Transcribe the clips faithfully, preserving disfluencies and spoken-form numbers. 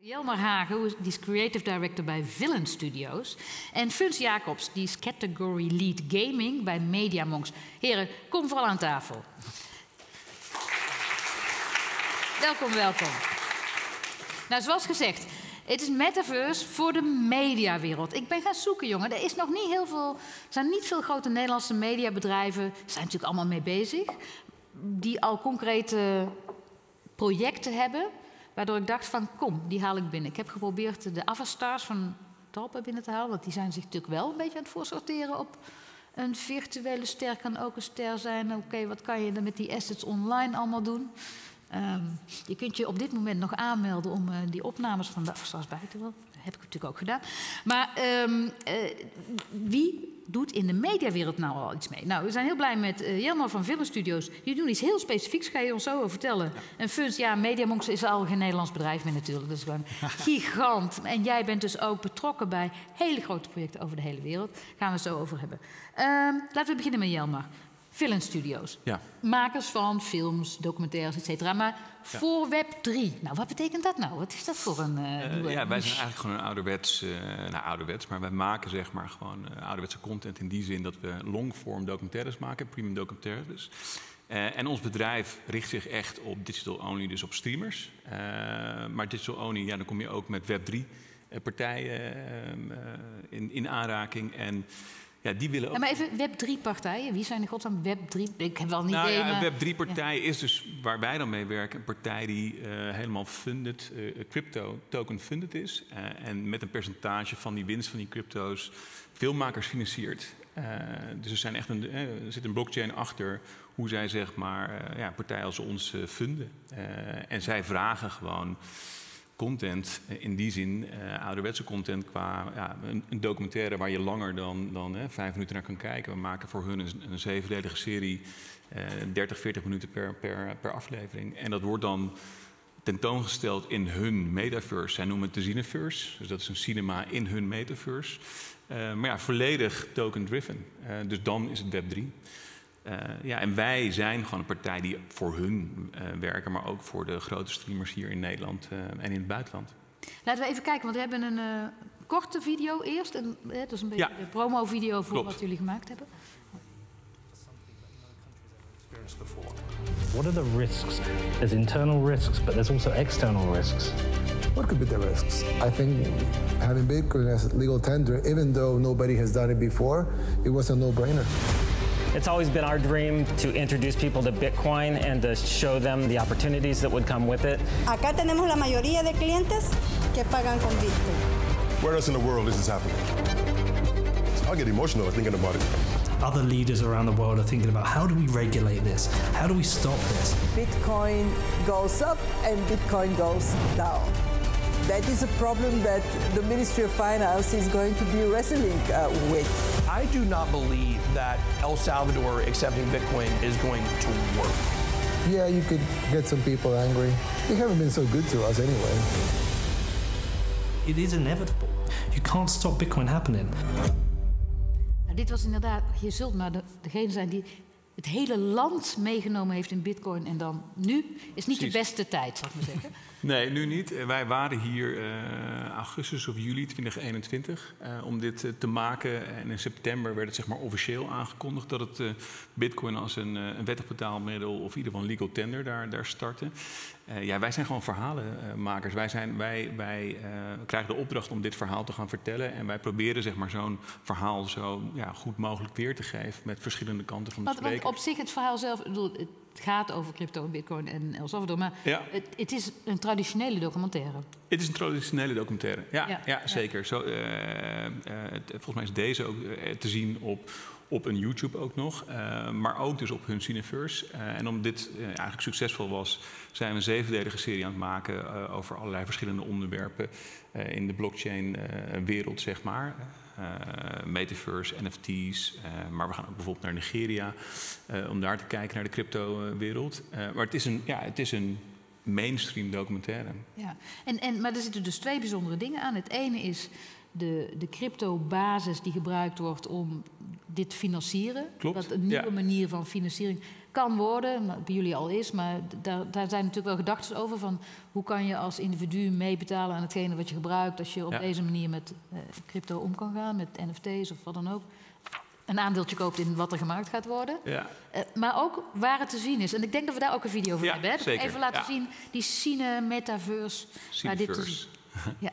Jelmer Hagen, die is creative director bij Villain Studios. En Funs Jacobs, die is category lead gaming bij Mediamonks. Heren, kom vooral aan tafel. Welkom, welkom. Nou, zoals gezegd, het is metaverse voor de mediawereld. Ik ben gaan zoeken, jongen. Er is nog niet heel veel, er zijn niet veel grote Nederlandse mediabedrijven, zijn natuurlijk allemaal mee bezig, die al concrete projecten hebben. Waardoor ik dacht van, kom, die haal ik binnen. Ik heb geprobeerd de avatars van Talpa binnen te halen. Want die zijn zich natuurlijk wel een beetje aan het voorsorteren op een virtuele ster. Kan ook een ster zijn. Oké, okay, wat kan je dan met die assets online allemaal doen? Um, je kunt je op dit moment nog aanmelden om uh, die opnames van de avatars bij te willen. Dat heb ik natuurlijk ook gedaan. Maar um, uh, wie doet in de mediawereld nou al iets mee? Nou, we zijn heel blij met uh, Jelmer van Villain Studios. Die doen iets heel specifieks, ga je ons zo over vertellen. Ja. En Funs, ja, Mediamonks is al geen Nederlands bedrijf meer natuurlijk. Dat is gewoon gigant. En jij bent dus ook betrokken bij hele grote projecten over de hele wereld. Daar gaan we het zo over hebben. Um, laten we beginnen met Jelmer. Villain Studios. Ja. Makers van films, documentaires, et cetera. Maar ja. voor web drie. Nou, wat betekent dat nou? Wat is dat voor een... Uh, uh, ja, wij zijn eigenlijk gewoon een ouderwets... Uh, nou, ouderwets, maar wij maken zeg maar gewoon uh, ouderwetse content in die zin dat we longform documentaires maken, premium documentaires. Uh, en ons bedrijf richt zich echt op digital only, dus op streamers. Uh, maar digital only, ja, dan kom je ook met web drie partijen uh, in, in aanraking. En ja, die willen ook... Ja, maar even web drie partijen. Wie zijn in godsnaam web drie? Ik heb wel een nou, idee, ja, maar... Een web drie partij ja. is dus, waar wij dan mee werken, een partij die uh, helemaal funded, uh, crypto token funded is. Uh, en met een percentage van die winst van die crypto's filmmakers financiert. Uh, dus er, zijn echt een, uh, er zit een blockchain achter hoe zij zeg maar, uh, ja, partijen als ons uh, funden. Uh, en zij vragen gewoon content, in die zin, uh, ouderwetse content qua ja, een, een documentaire waar je langer dan, dan hè, vijf minuten naar kan kijken. We maken voor hun een, een zevendelige serie, uh, dertig, veertig minuten per, per, per aflevering. En dat wordt dan tentoongesteld in hun metaverse. Zij noemen het de Cineverse, dus dat is een cinema in hun metaverse. Uh, maar ja, volledig token-driven. Uh, dus dan is het web drie. Uh, ja, en wij zijn gewoon een partij die voor hun uh, werken, maar ook voor de grote streamers hier in Nederland uh, en in het buitenland. Laten we even kijken, want we hebben een uh, korte video eerst. En, uh, dat is een beetje ja. de promo-video voor Klopt. wat jullie gemaakt hebben. What are the risks? There's internal risks, but there's also external risks. What could be the risks? I think having Bitcoin as legal tender, even though nobody has done it before, it was a no-brainer. It's always been our dream to introduce people to Bitcoin and to show them the opportunities that would come with it. Acá tenemos la mayoría de clientes que pagan con Bitcoin. Where else in the world is this happening? I get emotional thinking about it. Other leaders around the world are thinking about how do we regulate this? How do we stop this? Bitcoin goes up and Bitcoin goes down. That is a problem that the Ministry of Finance is going to be wrestling uh, with. I do not believe that El Salvador accepting Bitcoin is going to work. Yeah, you could get some people angry. They haven't been so good to us anyway. It is inevitable. You can't stop Bitcoin happening. Nou, dit was inderdaad, je zult maar de, degene zijn die het hele land meegenomen heeft in Bitcoin. En dan nu is niet Precies. de beste tijd, zal ik maar zeggen. Nee, nu niet. Wij waren hier uh, augustus of juli twintig eenentwintig uh, om dit uh, te maken. En in september werd het zeg maar officieel aangekondigd dat het uh, Bitcoin als een, uh, een wettig betaalmiddel of in ieder geval een legal tender daar, daar startte. Uh, ja, wij zijn gewoon verhalenmakers. Wij, zijn, wij, wij uh, krijgen de opdracht om dit verhaal te gaan vertellen. En wij proberen zeg maar, zo'n verhaal zo ja, goed mogelijk weer te geven met verschillende kanten van de sprekers. Want op zich het verhaal zelf, ik bedoel, het gaat over crypto, Bitcoin en El Salvador. Maar ja. het, het is een traditionele documentaire. Het is een traditionele documentaire, ja, ja. ja zeker. Ja. Zo, uh, uh, volgens mij is deze ook uh, te zien op... Op een YouTube ook nog, uh, maar ook dus op hun Cineverse. Uh, en omdat dit uh, eigenlijk succesvol was, zijn we een zevendelige serie aan het maken uh, over allerlei verschillende onderwerpen uh, in de blockchain-wereld, uh, zeg maar. Uh, metaverse, N F T's, uh, maar we gaan ook bijvoorbeeld naar Nigeria uh, om daar te kijken naar de crypto-wereld. Uh, maar het is een, ja, het is een mainstream documentaire. Ja, en, en, maar er zitten dus twee bijzondere dingen aan. Het ene is de, de crypto-basis die gebruikt wordt om dit te financieren. Klopt. Dat een nieuwe ja. manier van financiering kan worden, bij jullie al is, maar daar, daar zijn natuurlijk wel gedachten over van hoe kan je als individu meebetalen aan hetgene wat je gebruikt als je op ja. deze manier met uh, crypto om kan gaan, met N F T's of wat dan ook. Een aandeeltje koopt in wat er gemaakt gaat worden. Ja. Uh, maar ook waar het te zien is. En ik denk dat we daar ook een video voor ja, hebben. Hè? Zeker. Even laten ja. zien, die Cine Metaverse, waar dit te zien. Ja.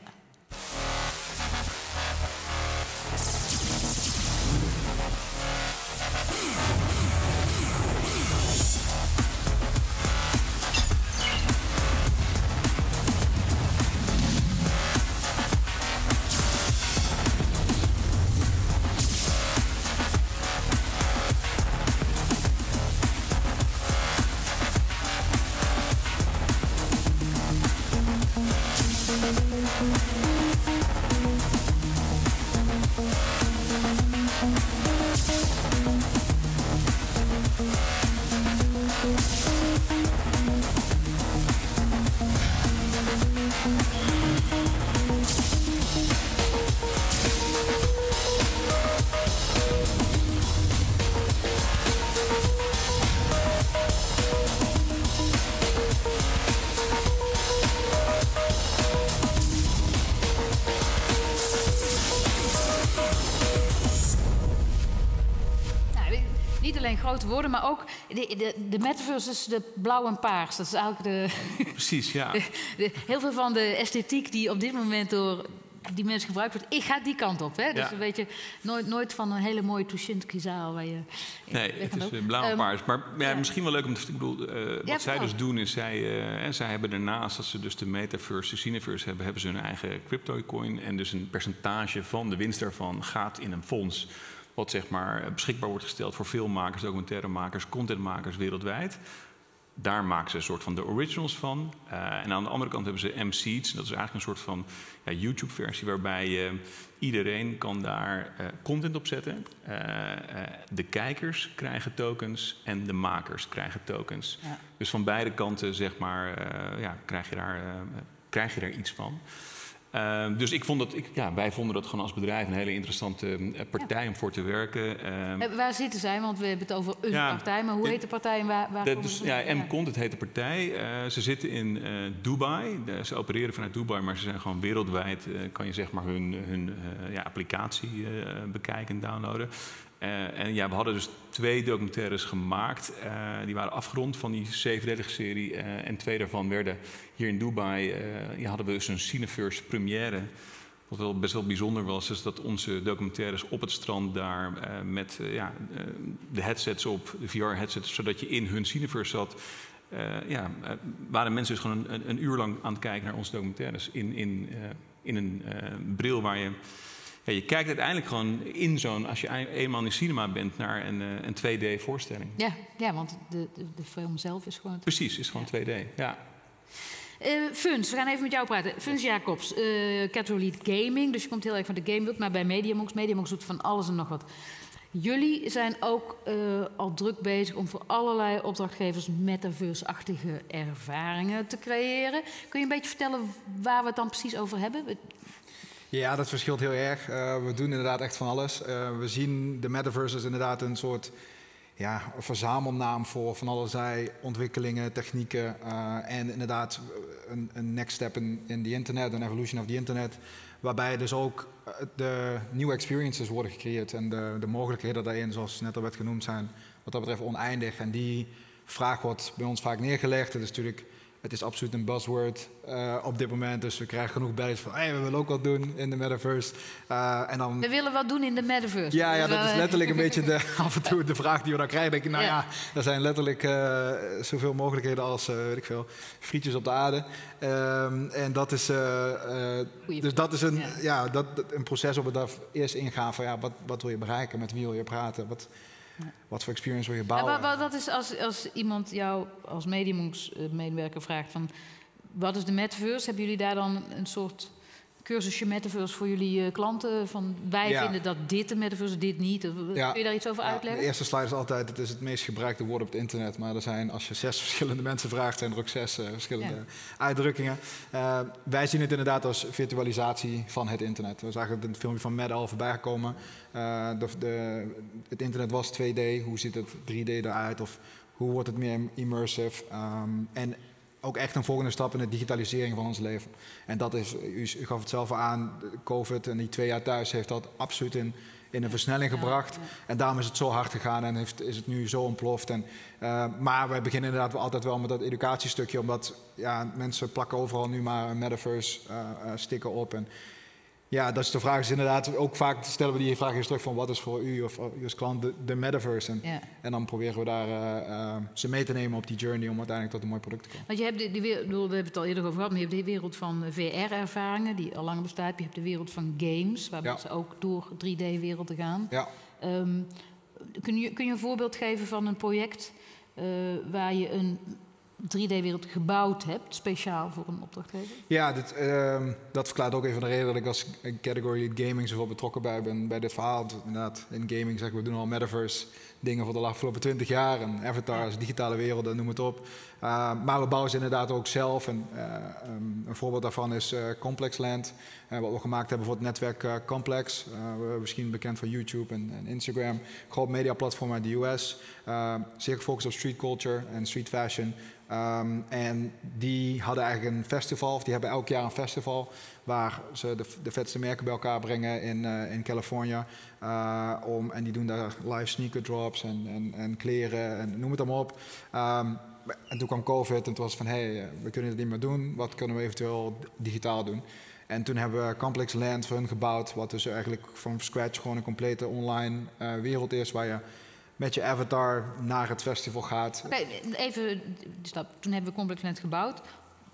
Grote woorden, maar ook de, de, de metaverse is de blauw en paars. Dat is eigenlijk de... Precies, ja. De, de, heel veel van de esthetiek die op dit moment door die mensen gebruikt wordt, ik ga die kant op. Hè? Ja. Dus een beetje nooit, nooit van een hele mooie Tuschinski-zaal waar je... Nee, het is uh, blauw en um, paars. Maar ja, ja. misschien wel leuk om te... Ik bedoel, uh, wat ja, zij dus doen is, zij, uh, zij hebben daarnaast dat ze dus de metaverse, de Cineverse hebben, hebben ze hun eigen crypto-coin en dus een percentage van de winst daarvan gaat in een fonds. Wat zeg maar beschikbaar wordt gesteld voor filmmakers, documentairemakers, contentmakers wereldwijd. Daar maken ze een soort van de originals van. Uh, en aan de andere kant hebben ze M-Seeds. Dat is eigenlijk een soort van ja, YouTube-versie waarbij uh, iedereen kan daar uh, content op zetten. Uh, uh, de kijkers krijgen tokens en de makers krijgen tokens. Ja. Dus van beide kanten zeg maar, uh, ja, krijg, je daar, uh, krijg je daar iets van. Uh, dus ik vond dat, ik, ja, wij vonden dat gewoon als bedrijf een hele interessante uh, partij ja. om voor te werken. Uh, waar zitten zij? Want we hebben het over een ja, partij, maar hoe dit, heet de partij en waar, waar dat dus, ja, M-Content heet de partij. Uh, ze zitten in uh, Dubai. De, ze opereren vanuit Dubai, maar ze zijn gewoon wereldwijd. Uh, kan je zeg maar hun, hun uh, ja, applicatie uh, bekijken en downloaden. Uh, en ja, we hadden dus twee documentaires gemaakt. Uh, die waren afgerond van die zevendelige serie. Uh, en twee daarvan werden hier in Dubai. Uh, ja, hadden we dus een Cineverse première. Wat wel best wel bijzonder was, is dat onze documentaires op het strand daar uh, met uh, ja, uh, de headsets op, de V R-headsets, zodat je in hun Cineverse zat. Uh, ja, uh, waren mensen dus gewoon een, een uur lang aan het kijken naar onze documentaires in, in, uh, in een uh, bril waar je... Ja, je kijkt uiteindelijk gewoon in zo'n, als je eenmaal in de cinema bent, naar een, een twee D-voorstelling. Ja, ja, want de, de, de film zelf is gewoon... Precies, is gewoon ja. twee D, ja. Uh, Funs, we gaan even met jou praten. Funs Jacobs, uh, Catholic Gaming, dus je komt heel erg van de gamewereld, maar bij Mediamonks. Mediamonks doet van alles en nog wat. Jullie zijn ook uh, al druk bezig om voor allerlei opdrachtgevers metaverse-achtige ervaringen te creëren. Kun je een beetje vertellen waar we het dan precies over hebben? Ja, dat verschilt heel erg. Uh, we doen inderdaad echt van alles. Uh, we zien de metaverse als inderdaad een soort ja, verzamelnaam voor van allerlei ontwikkelingen, technieken. Uh, en inderdaad een, een next step in, in the internet, een evolution of the internet. Waarbij dus ook de nieuwe experiences worden gecreëerd. En de, de mogelijkheden daarin, zoals net al werd genoemd, zijn wat dat betreft oneindig. En die vraag wordt bij ons vaak neergelegd. Het is natuurlijk... Het is absoluut een buzzword uh, op dit moment. Dus we krijgen genoeg belletjes van... Hey, we willen ook wat doen in de metaverse. Uh, en dan... We willen wat doen in de metaverse. Ja, ja, dat is letterlijk een beetje de, af en toe de vraag die we dan krijgen. Denk ik, nou ja, ja er zijn letterlijk uh, zoveel mogelijkheden als, uh, weet ik veel, frietjes op de aarde. Um, en dat is, uh, uh, dus dat is een, ja. Ja, dat, een proces op het daar eerst ingaan van... Ja, wat, wat wil je bereiken? Met wie wil je praten? Wat, Wat voor experience wil je bouwen? Ja, wat, wat is als, als iemand jou als Mediamonks-medewerker vraagt van... wat is de metaverse? Hebben jullie daar dan een soort cursusje metaverse voor jullie uh, klanten? Van wij ja. vinden dat dit de metaverse, dit niet. Ja. Kun je daar iets over ja, uitleggen? De eerste slide is altijd, het is het meest gebruikte woord op het internet. Maar er zijn, als je zes verschillende mensen vraagt, zijn er ook zes uh, verschillende ja. uitdrukkingen. Uh, wij zien het inderdaad als virtualisatie van het internet. We zagen het filmpje van Matt al voorbij gekomen. Uh, de, de, het internet was twee D, hoe ziet het drie D eruit? Of Hoe wordt het meer immersive? Um, en ook echt een volgende stap in de digitalisering van ons leven. En dat is, u, u gaf het zelf al aan, COVID en die twee jaar thuis heeft dat absoluut in, in een versnelling gebracht. Ja, ja. En daarom is het zo hard gegaan en heeft, is het nu zo ontploft. En, uh, maar wij beginnen inderdaad altijd wel met dat educatiestukje, omdat ja, mensen plakken overal nu maar een metaverse uh, uh, sticker op. En, ja, dat is de vraag is inderdaad, ook vaak stellen we die vraag eens terug van wat is voor u of u als klant de, de metaverse. En, ja. en dan proberen we daar uh, uh, ze mee te nemen op die journey om uiteindelijk tot een mooi product te komen. Want je hebt de, die wereld, we hebben het al eerder over gehad, maar je hebt de wereld van V R-ervaringen die al lang bestaat. Je hebt de wereld van games, waar ja. mensen ook door drie D-werelden gaan. Ja. Um, kun, je, kun je een voorbeeld geven van een project uh, waar je een drie D-wereld gebouwd hebt, speciaal voor een opdrachtgever? Ja, dit, uh, dat verklaart ook even de reden dat ik als category gaming zoveel betrokken bij ben bij dit verhaal. Inderdaad, in gaming zeggen we doen al metaverse dingen voor de afgelopen twintig jaar en avatars, digitale werelden, noem het op. Uh, maar we bouwen ze inderdaad ook zelf. En, uh, um, een voorbeeld daarvan is uh, Complex Land, uh, wat we gemaakt hebben voor het netwerk uh, Complex. Uh, misschien bekend van YouTube en, en Instagram. Groot mediaplatform uit de U S. Uh, zeer gefocust op street culture en street fashion. Um, en die hadden eigenlijk een festival, of die hebben elk jaar een festival waar ze de, de vetste merken bij elkaar brengen in, uh, in California. Uh, om, en die doen daar live sneaker drops en, en, en kleren en noem het allemaal op. Um, en toen kwam COVID en toen was het van, hé, hey, we kunnen het niet meer doen. Wat kunnen we eventueel digitaal doen? En toen hebben we Complex Land voor hun gebouwd, wat dus eigenlijk van scratch gewoon een complete online uh, wereld is, waar je met je avatar naar het festival gaat. Oké, okay, even, toen hebben we Complex Land gebouwd.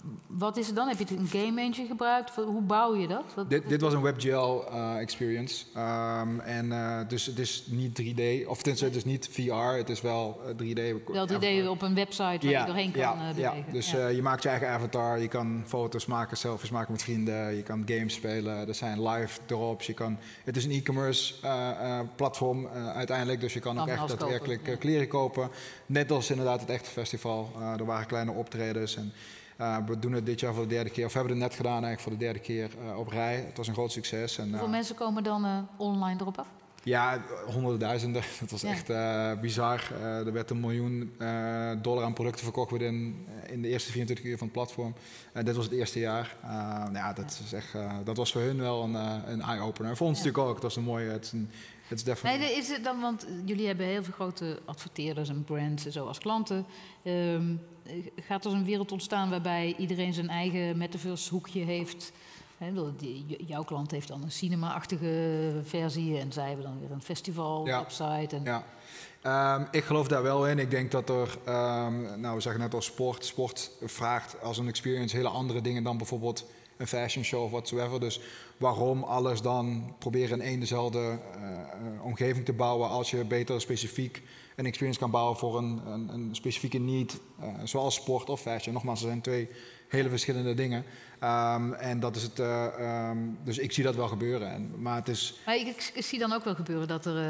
Wat is het dan? Heb je een game engine gebruikt? Hoe bouw je dat? Wat, dit, dit was een WebGL uh, experience. Um, en uh, dus het is niet drie D, of het is niet V R, het is wel uh, drie D. Wel drie D op een website waar ja, je doorheen kan ja, uh, bewegen. Ja, dus ja. Uh, je maakt je eigen avatar, je kan foto's maken, selfies maken met vrienden, je kan games spelen, er zijn live drops. Je kan, het is een e-commerce uh, uh, platform uh, uiteindelijk, dus je kan, kan ook echt daadwerkelijk kopen, ja. kleren kopen. Net als inderdaad het echte festival. Uh, er waren kleine optredens en Uh, we doen het dit jaar voor de derde keer, of we hebben het net gedaan eigenlijk voor de derde keer uh, op rij. Het was een groot succes. En, uh, Hoeveel mensen komen dan uh, online erop af? Ja, honderden duizenden. Dat was ja. echt uh, bizar. Uh, er werd een miljoen uh, dollar aan producten verkocht in, in de eerste vierentwintig uur van het platform. Uh, dit was het eerste jaar. Uh, nou ja, dat, is echt, uh, dat was voor hun wel een, uh, een eye-opener. Voor ons ja. natuurlijk ook. Het was een mooie... Het is een, het is definitely... nee, is het dan, want jullie hebben heel veel grote adverteerders en brands en zo als klanten. Um, gaat er een wereld ontstaan waarbij iedereen zijn eigen metaverse hoekje heeft? He, die, jouw klant heeft dan een cinema-achtige versie en zij hebben dan weer een festival-website. Ja. En... ja. Um, ik geloof daar wel in. Ik denk dat er, um, nou we zeggen net al sport, sport vraagt als een experience hele andere dingen dan bijvoorbeeld een fashion show of whatsoever. Dus waarom alles dan proberen in één dezelfde uh, omgeving te bouwen als je beter specifiek een experience kan bouwen voor een, een, een specifieke need, uh, zoals sport of fashion. Nogmaals, er zijn twee hele verschillende dingen. Um, en dat is het. Uh, um, dus ik zie dat wel gebeuren. En, maar het is. Maar ik, ik, ik zie dan ook wel gebeuren dat er. Uh,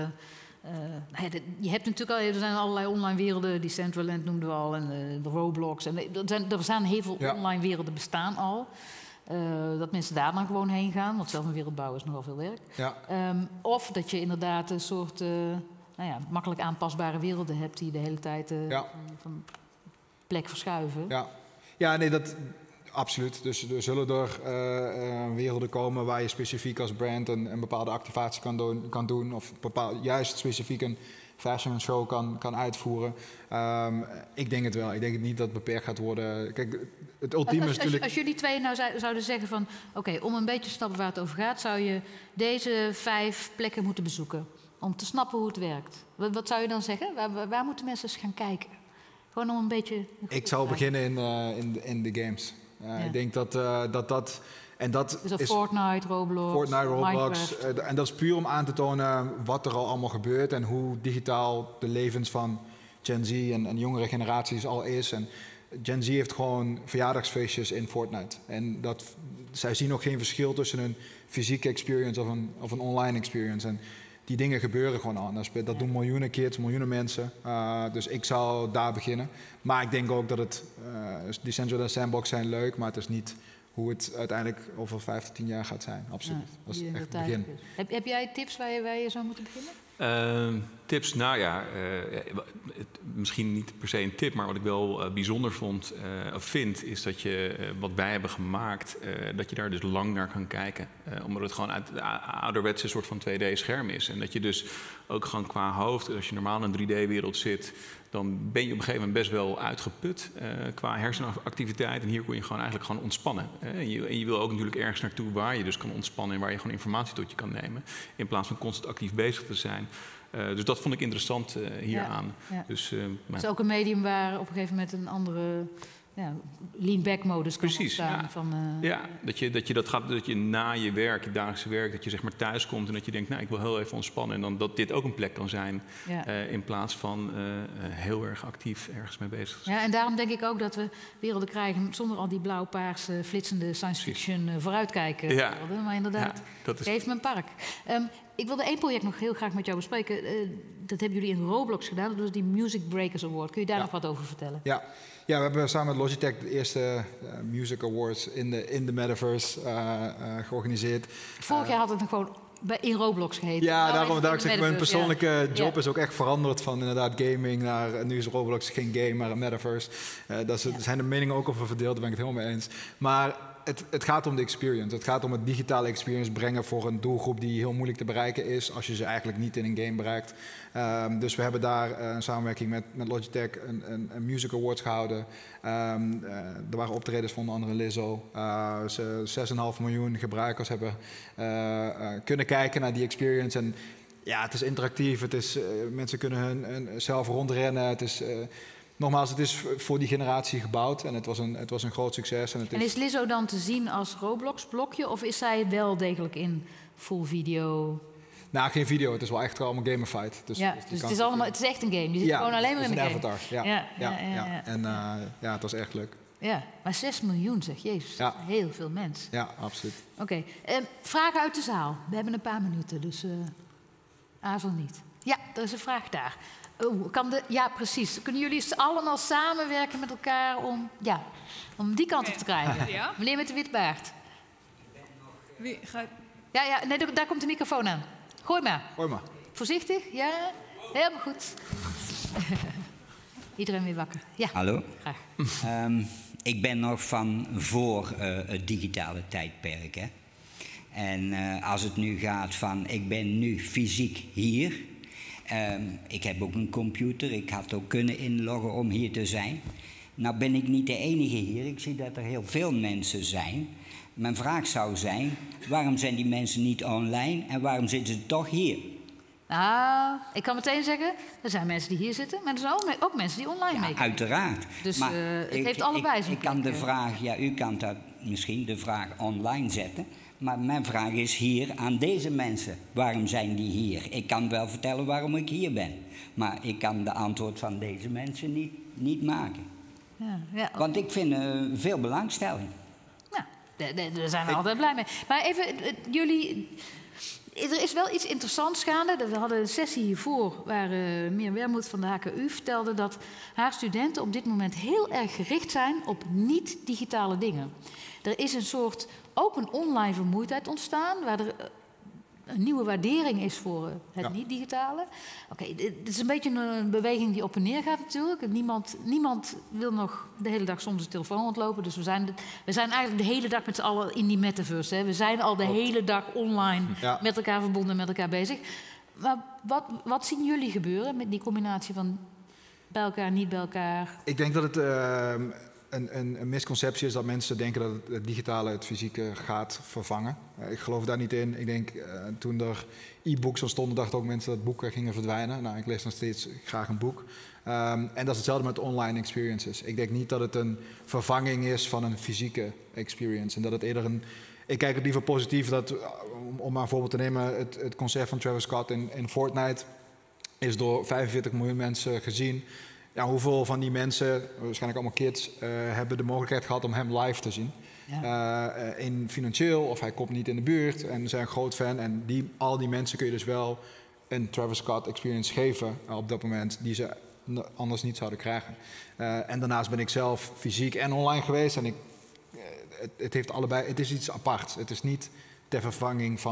uh, je hebt natuurlijk al, er zijn allerlei online werelden, die Decentraland noemden we al, en uh, de Roblox. En er zijn, er zijn heel veel ja. online werelden bestaan al. Uh, dat mensen daar dan gewoon heen gaan, want zelf een wereld bouwen is nogal veel werk. Ja. Um, of dat je inderdaad een soort uh, nou ja, makkelijk aanpasbare werelden hebt die de hele tijd uh, ja. van, van plek verschuiven. Ja, ja nee, dat absoluut. Dus er zullen er uh, uh, werelden komen waar je specifiek als brand een, een bepaalde activatie kan doen, kan doen of bepaal, juist specifiek een fashion show kan, kan uitvoeren. Um, ik denk het wel. Ik denk het niet dat het beperkt gaat worden. Kijk, het ultieme als, is natuurlijk... Als, als jullie twee nou zouden zeggen van... oké, okay, om een beetje te snappen waar het over gaat... zou je deze vijf plekken moeten bezoeken. Om te snappen hoe het werkt. Wat, wat zou je dan zeggen? Waar, waar moeten mensen eens gaan kijken? Gewoon om een beetje... Ik zou beginnen in, uh, in, de, in de games. Uh, ja. Ik denk dat uh, dat... dat En dat dus is Fortnite, Roblox, Fortnite, Roblox. Uh, en dat is puur om aan te tonen wat er al allemaal gebeurt en hoe digitaal de levens van Gen Z en, en jongere generaties al is. En Gen Z heeft gewoon verjaardagsfeestjes in Fortnite. En dat, zij zien ook geen verschil tussen een fysieke experience of een, of een online experience. En die dingen gebeuren gewoon anders. Dat ja. doen miljoenen kids, miljoenen mensen. Uh, dus ik zou daar beginnen. Maar ik denk ook dat het... Uh, Decentraland Sandbox zijn leuk, maar het is niet... hoe het uiteindelijk over vijf tot tien jaar gaat zijn. Absoluut. Ja, dat is echt het begin. Heb, heb jij tips waar je, waar je zou moeten beginnen? Uh, tips, nou ja, uh, het, misschien niet per se een tip, maar wat ik wel uh, bijzonder vond uh, of vind, is dat je uh, wat wij hebben gemaakt, uh, dat je daar dus lang naar kan kijken. Uh, omdat het gewoon uit de ouderwetse soort van twee D-scherm is. En dat je dus ook gewoon qua hoofd, als je normaal in een drie D-wereld zit, dan ben je op een gegeven moment best wel uitgeput uh, qua hersenactiviteit. En hier kon je gewoon eigenlijk gewoon ontspannen. Uh, en, je, en je wil ook natuurlijk ergens naartoe waar je dus kan ontspannen en waar je gewoon informatie tot je kan nemen. In plaats van constant actief bezig te zijn. Uh, dus dat vond ik interessant uh, hieraan. Ja, ja. Dus, uh, het is ook een medium waar op een gegeven moment een andere ja, lean-back modus kan Precies, ontstaan. Ja, van, uh, ja dat, je, dat je dat gaat, dat je na je werk, je dagelijkse werk, dat je zeg maar thuis komt en dat je denkt, nou ik wil heel even ontspannen. En dan dat dit ook een plek kan zijn, ja. uh, in plaats van uh, heel erg actief ergens mee bezig te zijn. Ja, en daarom denk ik ook dat we werelden krijgen zonder al die blauw-paarse, flitsende science fiction uh, vooruitkijken. Ja. Werelden. Maar inderdaad, ja, dat is... geef me een park. Um, ik wilde één project nog heel graag met jou bespreken. Uh, dat hebben jullie in Roblox gedaan. Dat was die Music Breakers Award. Kun je daar ja. nog wat over vertellen? Ja. ja, we hebben samen met Logitech de eerste uh, Music Awards in de, in de Metaverse uh, uh, georganiseerd. Vorig uh, jaar had het nog gewoon bij, in Roblox geheten. Ja, nou, daarom daar zeg ik, mijn persoonlijke ja. job ja. is ook echt veranderd van inderdaad gaming naar, nu is Roblox geen game, maar een Metaverse. Uh, daar ja. zijn de meningen ook over verdeeld, daar ben ik het helemaal mee eens. Maar Het, het gaat om de experience. Het gaat om het digitale experience brengen voor een doelgroep die heel moeilijk te bereiken is als je ze eigenlijk niet in een game bereikt. Um, dus we hebben daar uh, een samenwerking met, met Logitech een, een, een Music Awards gehouden. Um, uh, er waren optredens van onder andere Lizzo. Uh, ze zes komma vijf miljoen gebruikers hebben uh, uh, kunnen kijken naar die experience. En ja, het is interactief. Het is, uh, mensen kunnen hun, hun zelf rondrennen. Het is... Uh, Nogmaals, het is voor die generatie gebouwd en het was een, het was een groot succes. En, het en is Lizzo dan te zien als Roblox-blokje of is zij wel degelijk in full video? Nou, geen video. Het is wel echt allemaal gamified. Dus, ja, dus, dus het, is allemaal, het is echt een game. Je zit ja, gewoon alleen maar in de game. Avatar. Ja, ja, ja, ja, ja, ja, ja. En uh, ja, het was echt leuk. Ja, maar zes miljoen zeg, jezus, ja. heel veel mensen. Ja, absoluut. Oké, okay. uh, vragen uit de zaal. We hebben een paar minuten, dus uh, aarzel niet. Ja, er is een vraag daar. Oh, kan de, ja, precies. Kunnen jullie allemaal samenwerken met elkaar om, ja, om die kant okay. op te krijgen? Ja? Meneer met de witbaard. Wie gaat... Ja, ja, nee, daar komt de microfoon aan. Gooi maar. Gooi maar. Voorzichtig, ja. Helemaal goed. Iedereen weer wakker. Ja. Hallo. Graag. Um, ik ben nog van voor uh, het digitale tijdperk. Hè? En uh, als het nu gaat van, ik ben nu fysiek hier... Um, ik heb ook een computer, ik had ook kunnen inloggen om hier te zijn. Nou ben ik niet de enige hier, ik zie dat er heel veel mensen zijn. Mijn vraag zou zijn, waarom zijn die mensen niet online en waarom zitten ze toch hier? Nou, ik kan meteen zeggen, er zijn mensen die hier zitten, maar er zijn ook, ook mensen die online ja, meedoen. Uiteraard. Dus maar uh, het ik, heeft allebei zijn Ik, ik kan de vraag, ja u kan dat misschien de vraag online zetten. Maar mijn vraag is hier aan deze mensen. Waarom zijn die hier? Ik kan wel vertellen waarom ik hier ben. Maar ik kan de antwoord van deze mensen niet, niet maken. Ja, ja. Want ik vind uh, veel belangstelling. Nou, daar zijn we ik... altijd blij mee. Maar even, jullie... Er is wel iets interessants gaande. We hadden een sessie hiervoor waar uh, Mirjam Wermuth van de H K U vertelde dat haar studenten op dit moment heel erg gericht zijn op niet-digitale dingen. Er is een soort ook een online vermoeidheid ontstaan, waar er een nieuwe waardering is voor het ja. niet-digitale. Oké, okay, dit is een beetje een beweging die op en neer gaat natuurlijk. Niemand, niemand wil nog de hele dag zonder zijn telefoon rondlopen. Dus we zijn, de, we zijn eigenlijk de hele dag met z'n allen in die metaverse. Hè. We zijn al de hele dag online ja. met elkaar verbonden en met elkaar bezig. Maar wat, wat zien jullie gebeuren met die combinatie van bij elkaar, niet bij elkaar? Ik denk dat het... Uh... Een, een, een misconceptie is dat mensen denken dat het digitale het fysieke gaat vervangen. Uh, ik geloof daar niet in. Ik denk, uh, toen er e-books ontstonden, dachten ook mensen dat boeken gingen verdwijnen. Nou, ik lees nog steeds graag een boek. Um, en dat is hetzelfde met online experiences. Ik denk niet dat het een vervanging is van een fysieke experience. En dat het eerder een... Ik kijk het liever positief dat, om, om maar een voorbeeld te nemen, het, het concert van Travis Scott in, in Fortnite is door vijfenveertig miljoen mensen gezien. Ja, hoeveel van die mensen, waarschijnlijk allemaal kids, uh, hebben de mogelijkheid gehad om hem live te zien? Ja. Uh, in financieel, of hij komt niet in de buurt en zijn een groot fan. En die, al die mensen kun je dus wel een Travis Scott experience geven uh, op dat moment, die ze anders niet zouden krijgen. Uh, en daarnaast ben ik zelf fysiek en online geweest. En ik, uh, het, het heeft allebei, het is iets aparts. Het is niet ter vervanging van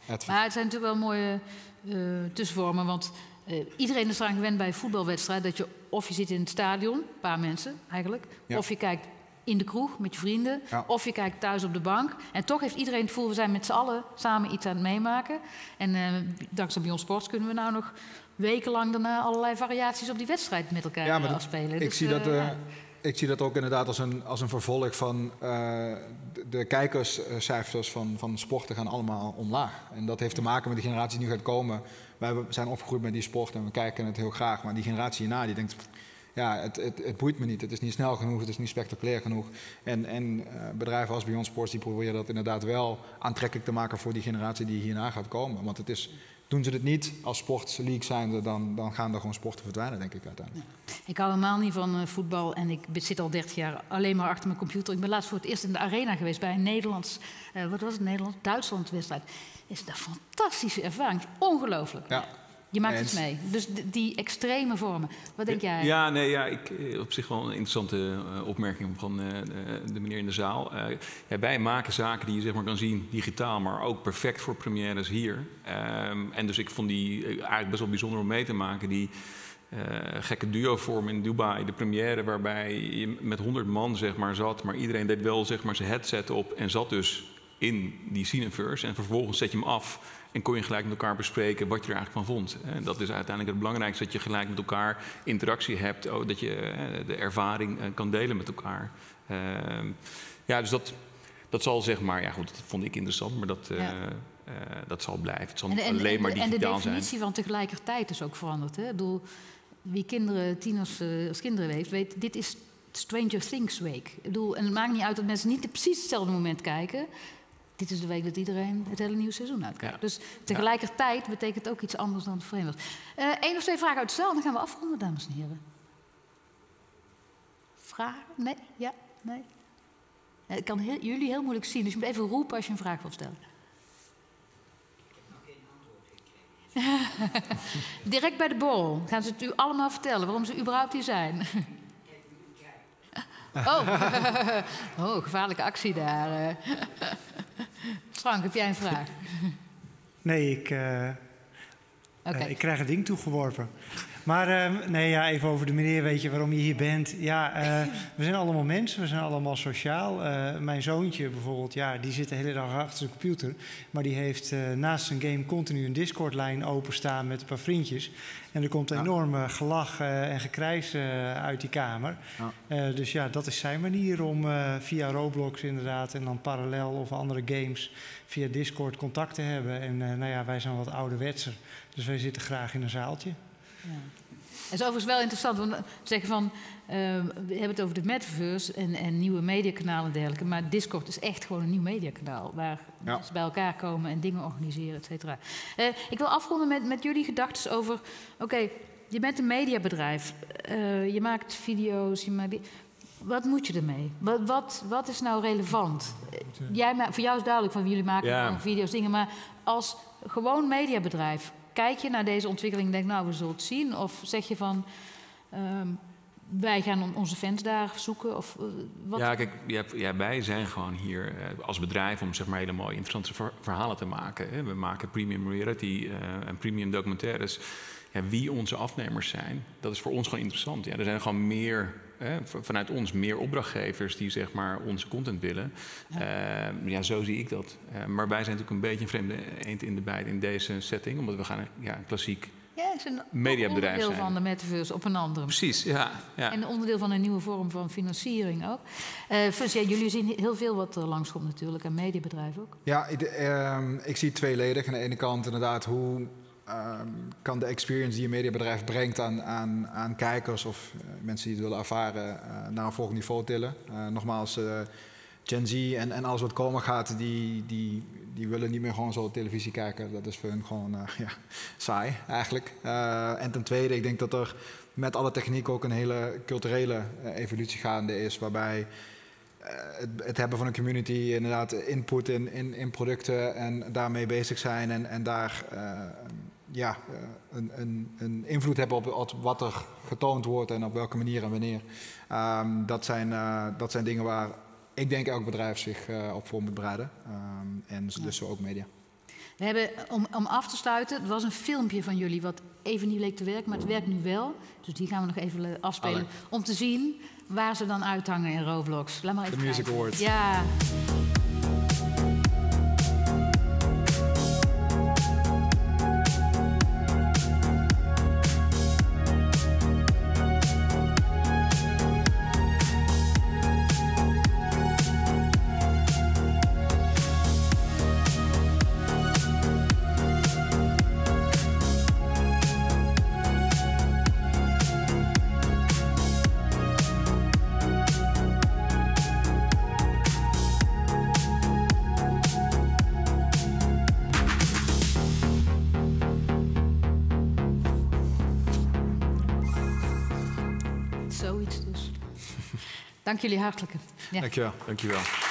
Maar het zijn natuurlijk wel mooie uh, tussenvormen, want uh, iedereen is eraan gewend bij een voetbalwedstrijd dat je of je zit in het stadion, een paar mensen eigenlijk, ja. of je kijkt in de kroeg met je vrienden, ja. of je kijkt thuis op de bank. En toch heeft iedereen het gevoel, we zijn met z'n allen samen iets aan het meemaken. En uh, dankzij Beyond Sports kunnen we nou nog wekenlang daarna allerlei variaties op die wedstrijd met elkaar ja, maar afspelen. Ik, dus, zie uh, dat, uh, ja. ik zie dat ook inderdaad als een, als een vervolg van uh, de, de kijkerscijfers van, van sporten gaan allemaal omlaag. En dat heeft te maken met de generatie die nu gaat komen. Wij zijn opgegroeid met die sport en we kijken het heel graag. Maar die generatie hierna die denkt, ja, het, het, het boeit me niet. Het is niet snel genoeg, het is niet spectaculair genoeg. En, en uh, bedrijven als Beyond Sports die proberen dat inderdaad wel aantrekkelijk te maken voor die generatie die hierna gaat komen. Want het is... Doen ze het niet als sportsleague zijnde, dan, dan gaan er gewoon sporten verdwijnen, denk ik uiteindelijk. Ja. Ik hou helemaal niet van uh, voetbal en ik zit al dertig jaar alleen maar achter mijn computer. Ik ben laatst voor het eerst in de arena geweest bij een Nederlands, uh, wat was het, Nederlands-Duitsland-wedstrijd. Is dat een fantastische ervaring, ongelooflijk. Ja. Je maakt iets mee. Dus die extreme vormen. Wat denk jij? Ja, nee, ja, ik, op zich wel een interessante uh, opmerking van uh, de meneer in de zaal. Uh, ja, wij maken zaken die je zeg maar kan zien digitaal, maar ook perfect voor premières hier. Um, en dus ik vond die uh, eigenlijk best wel bijzonder om mee te maken. Die uh, gekke duo-vorm in Dubai, de première waarbij je met honderd man zeg maar zat, maar iedereen deed wel zeg maar zijn headset op en zat dus in die Cineverse. En vervolgens zet je hem af. En kon je gelijk met elkaar bespreken wat je er eigenlijk van vond. En dat is uiteindelijk het belangrijkste, dat je gelijk met elkaar interactie hebt. Dat je de ervaring kan delen met elkaar. Uh, ja, dus dat, dat zal zeg maar, ja goed, dat vond ik interessant, maar dat, uh, ja. uh, dat zal blijven. Het zal en de, en, alleen maar digitaal zijn. En de definitie zijn. Van tegelijkertijd is ook veranderd. Hè? Ik bedoel, wie kinderen, tieners uh, als kinderen heeft, weet, dit is Stranger Things Week. Ik bedoel, en het maakt niet uit dat mensen niet op precies hetzelfde moment kijken. Dit is de week dat iedereen het hele nieuwe seizoen uitkijkt. Ja. Dus tegelijkertijd betekent het ook iets anders dan het vreemd was. Eén uh, of twee vragen uit de zaal, dan gaan we afronden, dames en heren. Vragen? Nee? Ja? Nee? Ja, ik kan heel, jullie heel moeilijk zien, dus je moet even roepen als je een vraag wil stellen. Direct bij de borrel gaan ze het u allemaal vertellen waarom ze überhaupt hier zijn. Oh. oh, gevaarlijke actie daar. Frank, heb jij een vraag? Nee, ik, uh, okay. uh, ik krijg een ding toegeworpen. Maar uh, nee, ja, even over de meneer, weet je waarom je hier bent. Ja, uh, we zijn allemaal mensen, we zijn allemaal sociaal. Uh, mijn zoontje bijvoorbeeld, ja, die zit de hele dag achter zijn computer. Maar die heeft uh, naast zijn game continu een Discord-lijn openstaan met een paar vriendjes. En er komt enorm uh, gelach uh, en gekrijs uh, uit die kamer. Ja. Uh, dus ja, dat is zijn manier om uh, via Roblox inderdaad en dan parallel of andere games via Discord contact te hebben. En uh, nou ja, wij zijn wat ouderwetser, dus wij zitten graag in een zaaltje. Ja. Het is overigens wel interessant, want we zeggen van, uh, we hebben het over de metaverse en, en nieuwe mediakanalen en dergelijke, maar Discord is echt gewoon een nieuw mediakanaal waar ja. mensen bij elkaar komen en dingen organiseren, et cetera. Uh, ik wil afronden met, met jullie gedachten over, oké, okay, je bent een mediabedrijf, uh, je maakt video's, je maakt... Wat moet je ermee? Wat, wat, wat is nou relevant? Jij, voor jou is duidelijk van jullie maken ja. video's, dingen, maar als gewoon mediabedrijf, kijk je naar deze ontwikkeling en denk, nou, we zullen het zien? Of zeg je van, um, wij gaan onze fans daar zoeken? Of, uh, wat? Ja, kijk, ja, ja, wij zijn gewoon hier uh, als bedrijf om zeg maar hele mooie, interessante ver verhalen te maken. Hè. We maken premium reality uh, en premium documentaires. Ja, wie onze afnemers zijn, dat is voor ons gewoon interessant. Ja, er zijn gewoon meer, hè, vanuit ons, meer opdrachtgevers die zeg maar onze content willen. Ja, uh, ja zo zie ik dat. Uh, maar wij zijn natuurlijk een beetje een vreemde eend in de bijt in deze setting, omdat we gaan ja, een klassiek ja, is een mediabedrijf onderdeel zijn. Van de metaverse op een andere. Precies, ja. ja. En een onderdeel van een nieuwe vorm van financiering ook. Uh, Fus, ja, jullie zien heel veel wat er langskomt natuurlijk, en mediabedrijven ook. Ja, ik, uh, ik zie tweeledig. Aan de ene kant inderdaad hoe Um, kan de experience die een mediabedrijf brengt aan, aan, aan kijkers of uh, mensen die het willen ervaren uh, naar een volgend niveau tillen. Uh, nogmaals, uh, Gen Z en, en alles wat komen gaat, die, die, die willen niet meer gewoon zo televisie kijken. Dat is voor hun gewoon uh, ja, saai eigenlijk. Uh, en ten tweede, ik denk dat er met alle techniek ook een hele culturele uh, evolutie gaande is, waarbij Uh, het, het hebben van een community, inderdaad input in, in, in producten en daarmee bezig zijn en, en daar uh, ja, uh, een, een, een invloed hebben op, op wat er getoond wordt en op welke manier en wanneer. Um, dat, zijn, uh, dat zijn dingen waar ik denk elk bedrijf zich uh, op voor moet bereiden. Um, en dus, dus zo ook media. We hebben, om, om af te sluiten, er was een filmpje van jullie wat even niet leek te werken, maar het werkt nu wel. Dus die gaan we nog even afspelen. Alle. Om te zien waar ze dan uithangen in Roblox. Laat maar even De Music kijken. Awards. Ja. Zoiets dus. Dank jullie hartelijk. Ja. Dankjewel. Dankjewel.